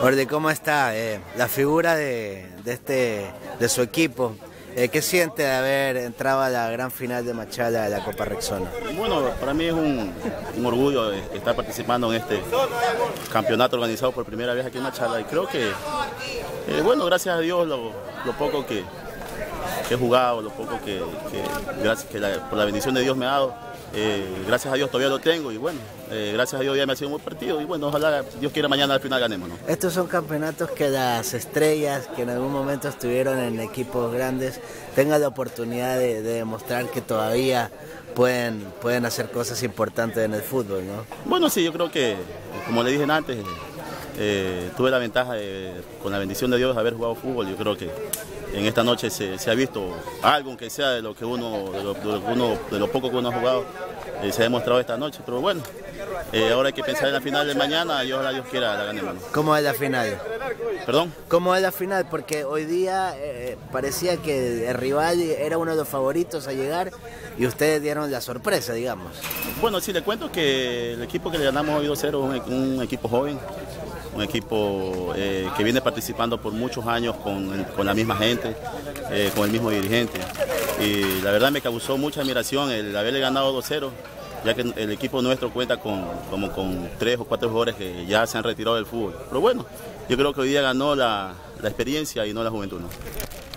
Ordi, ¿cómo está? La figura de su equipo, ¿qué siente de haber entrado a la gran final de Machala de la Copa Rexona? Bueno, para mí es un orgullo estar participando en este campeonato organizado por primera vez aquí en Machala y creo que, bueno, gracias a Dios lo poco que he jugado, lo poco por la bendición de Dios me ha dado, gracias a Dios todavía lo tengo y bueno, gracias a Dios ya me ha sido un buen partido y bueno, ojalá Dios quiera mañana al final ganemos, ¿no? Estos son campeonatos que las estrellas que en algún momento estuvieron en equipos grandes tengan la oportunidad de demostrar que todavía pueden hacer cosas importantes en el fútbol, ¿no? Bueno, sí, yo creo que, como le dije antes, tuve la ventaja con la bendición de Dios de haber jugado fútbol. Yo creo que en esta noche se ha visto algo, aunque sea de lo poco que uno ha jugado, se ha demostrado esta noche. Pero bueno, ahora hay que pensar en la final de mañana y ojalá Dios quiera la ganemos. ¿Cómo es la final? ¿Perdón? ¿Cómo es la final? Porque hoy día parecía que el rival era uno de los favoritos a llegar y ustedes dieron la sorpresa, digamos. Bueno, sí, le cuento que el equipo que le ganamos hoy 2-0 es un equipo joven, un equipo que viene participando por muchos años con la misma gente, con el mismo dirigente. Y la verdad me causó mucha admiración el haberle ganado 2-0, ya que el equipo nuestro cuenta con 3 o 4 jugadores que ya se han retirado del fútbol. Pero bueno, yo creo que hoy día ganó la experiencia y no la juventud, ¿no?